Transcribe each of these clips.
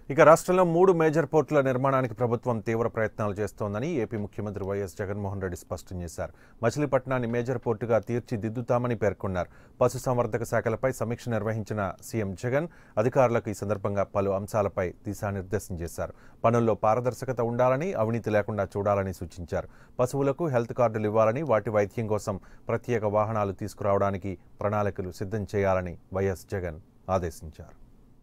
ఇక రాష్ట్రంలో 3 మేజర్ పోర్టుల నిర్మాణానికి ప్రభుత్వం తీవ్ర ప్రయత్నాలు చేస్తోందని ఏపీ ముఖ్యమంత్రి వైఎస్ జగన్మోహన్ రెడ్డి స్పష్టం చేశారు. మచిలీపట్నాన్ని మేజర్ పోర్టుగా తీర్చిదిద్దుతామని పేర్కొన్నారు. పశుసంవర్ధక శాఖలపై సమీక్ష నిర్వహించిన సీఎం జగన్ అధికారులకు ఈ సందర్భంగా పలు అంశాలపై దిశానిర్దేశం చేశారు. పనుల్లో పారదర్శకత ఉండాలని, అవినీతి లేకుండా చూడాలని సూచించారు. పశువులకు హెల్త్ కార్డులు ఇవ్వాలని, వాటి వైద్యం కోసం ప్రత్యేక వాహనాలు తీసుకురావడానికి ప్రణాళికలు సిద్ధం చేయాలని వైఎస్ జగన్ ఆదేశించారు.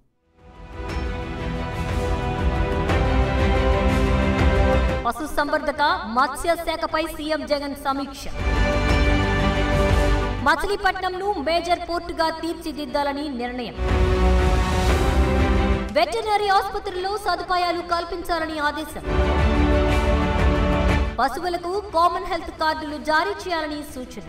పశుసంవర్ధక మత్స్య శాఖపై సీఎం జగన్ సమీక్ష. మచిలీపట్నంను మేజర్ పోర్టుగా తీర్చిదిద్దాలని నిర్ణయం. వెటర్నరీ ఆసుపత్రుల్లో సదుపాయాలు కల్పించాలని ఆదేశం. పశువులకు కామన్ హెల్త్ కార్డులు జారీ చేయాలని సూచన.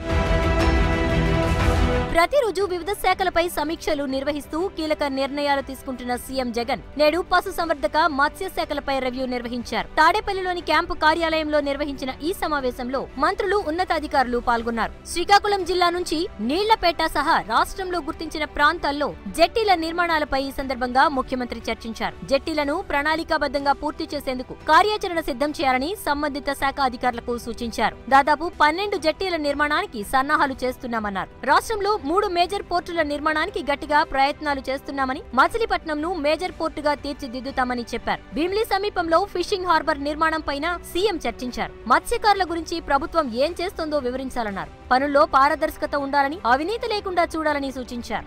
ప్రతిరోజు వివిధ శాఖలపై సమీక్షలు నిర్వహిస్తూ కీలక నిర్ణయాలు తీసుకుంటున్న సీఎం జగన్ నేడు పశుసంవర్ధక మత్స్య శాఖలపై రివ్యూ నిర్వహించారు. తాడేపల్లిలోని క్యాంపు కార్యాలయంలో నిర్వహించిన ఈ సమావేశంలో మంత్రులు, ఉన్నతాధికారులు పాల్గొన్నారు. శ్రీకాకుళం జిల్లా నుంచి నీళ్లపేట సహా రాష్ట్రంలో గుర్తించిన ప్రాంతాల్లో జెట్టీల నిర్మాణాలపై ఈ సందర్భంగా ముఖ్యమంత్రి చర్చించారు. జెట్టీలను ప్రణాళికాబద్ధంగా పూర్తి చేసేందుకు కార్యాచరణ సిద్ధం చేయాలని సంబంధిత శాఖ అధికారులకు సూచించారు. దాదాపు 12 జెట్టీల నిర్మాణానికి సన్నాహాలు చేస్తున్నామన్నారు. రాష్ట్రంలో 3 మేజర్ పోర్టుల నిర్మాణానికి గట్టిగా ప్రయత్నాలు చేస్తున్నామని, మచిలీపట్నంను మేజర్ పోర్టుగా తీర్చిదిద్దుతామని చెప్పారు. భీమిలి సమీపంలో ఫిషింగ్ హార్బర్ నిర్మాణం పైన సీఎం చర్చించారు. మత్స్యకారుల గురించి ప్రభుత్వం ఏం చేస్తోందో వివరించాలన్నారు. పనుల్లో పారదర్శకత ఉండాలని, అవినీతి లేకుండా చూడాలని సూచించారు.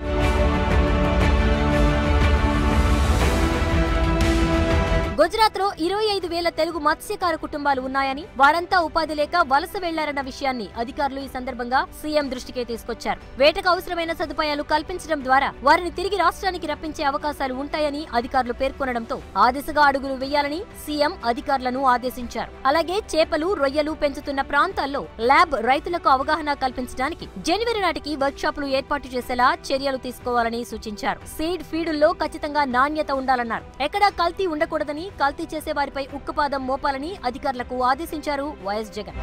గుజరాత్లో 25,000 తెలుగు మత్స్యకార కుటుంబాలు ఉన్నాయని, వారంతా ఉపాధి లేక వలస వెళ్లారన్న విషయాన్ని అధికారులు ఈ సందర్భంగా సీఎం దృష్టికి తీసుకొచ్చారు. వేటకు అవసరమైన సదుపాయాలు కల్పించడం ద్వారా వారిని తిరిగి రాష్ట్రానికి రప్పించే అవకాశాలు ఉంటాయని అధికారులు పేర్కొనడంతో ఆ దిశగా అడుగులు వేయాలని సీఎం అధికారులను ఆదేశించారు. అలాగే చేపలు, రొయ్యలు పెంచుతున్న ప్రాంతాల్లో ల్యాబ్ రైతులకు అవగాహన కల్పించడానికి జనవరి నాటికి వర్క్షాపులు ఏర్పాటు చేసేలా చర్యలు తీసుకోవాలని సూచించారు. సీడ్ ఫీడుల్లో ఖచ్చితంగా నాణ్యత ఉండాలన్నారు. ఎక్కడా కల్తీ ఉండకూడదని, కల్తీ చేసే వారిపై ఉక్కుపాదం మోపాలని అధికారులకు ఆదేశించారు వైఎస్ జగన్.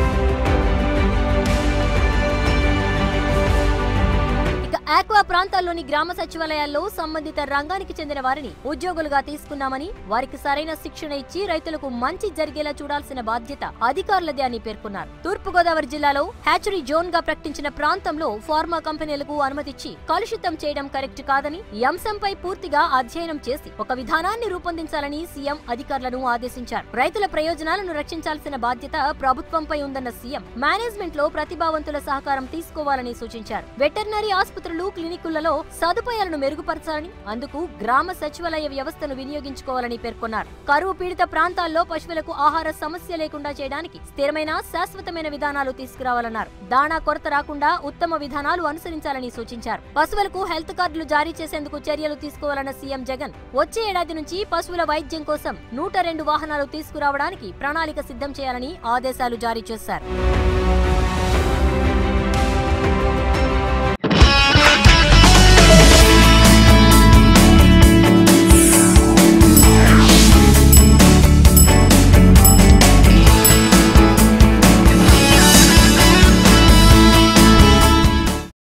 ఆక్వా ప్రాంతాల్లోని గ్రామ సచివాలయాల్లో సంబంధిత రంగానికి చెందిన వారిని ఉద్యోగులుగా తీసుకున్నామని, వారికి సరైన శిక్షణ ఇచ్చి రైతులకు మంచి జరిగేలా చూడాల్సిన బాధ్యత అధికారులదే అని పేర్కొన్నారు. తూర్పుగోదావరి జిల్లాలో హ్యాచరీ జోన్ గా ప్రకటించిన ప్రాంతంలో ఫార్మా కంపెనీలకు అనుమతిచ్చి కలుషితం చేయడం కరెక్ట్ కాదని, ఈ అంశంపై పూర్తిగా అధ్యయనం చేసి ఒక విధానాన్ని రూపొందించాలని సీఎం అధికారులను ఆదేశించారు. రైతుల ప్రయోజనాలను రక్షించాల్సిన బాధ్యత ప్రభుత్వంపై ఉందన్న సీఎం మేనేజ్మెంట్ లో ప్రతిభావంతుల సహకారం తీసుకోవాలని సూచించారు. వెటర్నరీ ఆసుపత్రులు, క్లినికులలో సదుపాయాలను మెరుగుపరచాలని, అందుకు గ్రామ సచివాలయ వ్యవస్థను వినియోగించుకోవాలని పేర్కొన్నారు. కరువు పీడిత ప్రాంతాల్లో పశువులకు ఆహార సమస్య లేకుండా చేయడానికి స్థిరమైన, శాశ్వతమైన విధానాలు తీసుకురావాలన్నారు. దాణా కొరత రాకుండా ఉత్తమ విధానాలు అనుసరించాలని సూచించారు. పశువులకు హెల్త్ కార్డులు జారీ చేసేందుకు చర్యలు తీసుకోవాలన్న సీఎం జగన్ వచ్చే ఏడాది నుంచి పశువుల వైద్యం కోసం 102 వాహనాలు తీసుకురావడానికి ప్రణాళిక సిద్ధం చేయాలని ఆదేశాలు జారీ చేశారు.